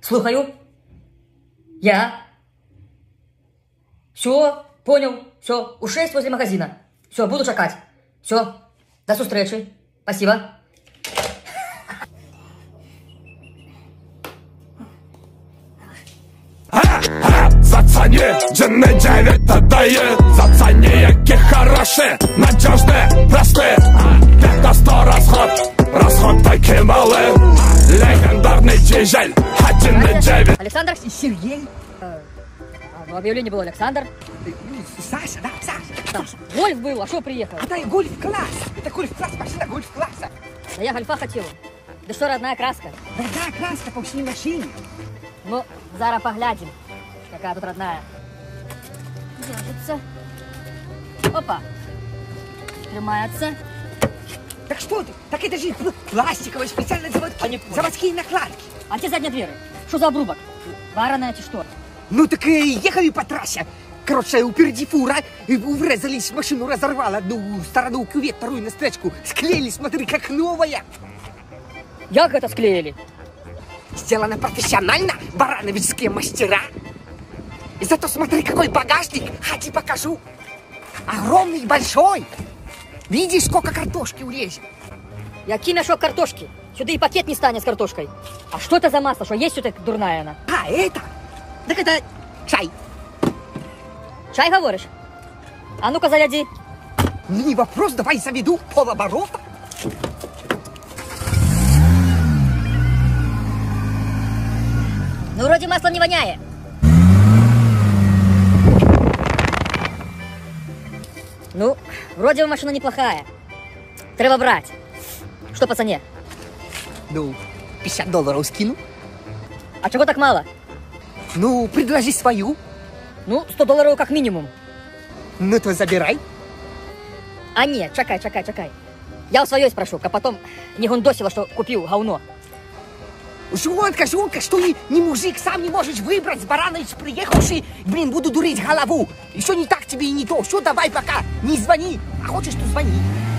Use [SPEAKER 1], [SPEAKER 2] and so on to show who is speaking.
[SPEAKER 1] Слухаю. Я. Все, понял. Все, у 6 возле магазина. Все, буду чекать. Все, до зустрічі. Спасибо.
[SPEAKER 2] Зацени, джинны 9 отдает. Зацени, які хороші, надежні, прості. 5 на 100 расход такий малий. Легендарний дизель, 1 на 9.
[SPEAKER 1] Александр?
[SPEAKER 3] Сергей?
[SPEAKER 1] Ну, объявление было Александр.
[SPEAKER 3] Саша, да, Саша.
[SPEAKER 1] Гольф был, а что приехал?
[SPEAKER 3] А дай гольф-класс. Это гольф-класс, машина гольф-класса.
[SPEAKER 1] Да я гольфа хотел. Да что, родная краска?
[SPEAKER 3] Родная краска по всей машине.
[SPEAKER 1] Ну, зараз поглядим, какая тут родная. Держится. Опа. Тримается.
[SPEAKER 3] Так что ты? Так это же пластиковые специальные заводские накладки.
[SPEAKER 1] А те задние двери. Что за обрубок? Вареная чи что?
[SPEAKER 3] Ну так ехали по трассе. Короче, впереди фура, и врезались в машину, разорвала одну сторону кювет, вторую на строчку. Склеили, смотри, как новая.
[SPEAKER 1] Як это склеили?
[SPEAKER 3] Сделано профессионально, барановичские мастера. И зато смотри, какой багажник. Ходи, покажу. Огромный, большой. Видишь, сколько картошки улезет?
[SPEAKER 1] Який мешок картошки? Сюда и пакет не станет с картошкой. А что это за масло? Что есть что-то дурная она?
[SPEAKER 3] А, это? Так это чай.
[SPEAKER 1] Чай говоришь? А ну-ка заряди.
[SPEAKER 3] Не вопрос, давай заведу полоборота.
[SPEAKER 1] Ну, вроде масло не воняет. Ну, вроде машина неплохая. Треба брать. Что по цене?
[SPEAKER 3] Ну, $50 скину.
[SPEAKER 1] А чего так мало?
[SPEAKER 3] Ну, предложи свою.
[SPEAKER 1] Ну, $100 как минимум.
[SPEAKER 3] Ну, то забирай.
[SPEAKER 1] А нет, чекай. Я у своей спрошу, а потом не гундосила, что купил говно.
[SPEAKER 3] Жонка, что не мужик, сам не можешь выбрать, с Баранович приехавший, блин, буду дурить голову. Еще не так тебе и не то. Все, давай пока, не звони. А хочешь, то звони.